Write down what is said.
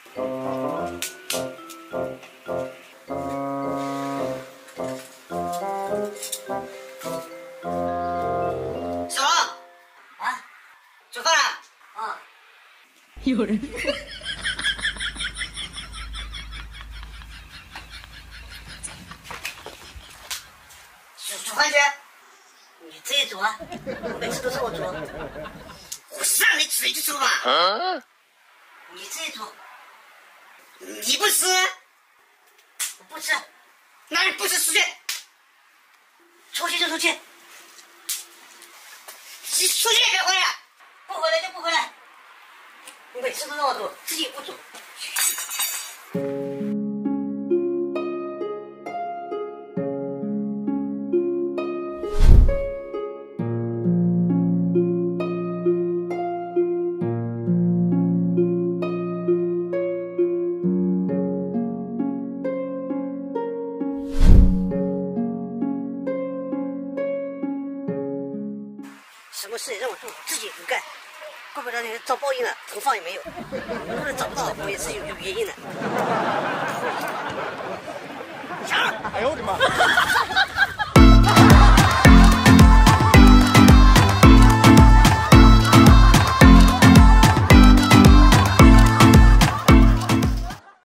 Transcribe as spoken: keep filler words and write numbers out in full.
小王啊，做饭了啊？ 有人。 煮煮饭去。你自己煮啊，每次都是我煮。我是让你自己煮嘛。啊、你自己煮。你不吃？我不吃。那你不吃出去。出去就出去。你出去也别回来。不回来就不回来。你每次都让我煮，自己不煮。什么事也让我做，自己也不干，怪不得你遭报应了，头发也没有。如果找不到老婆也是有有原因的。想， 哎呦我的妈！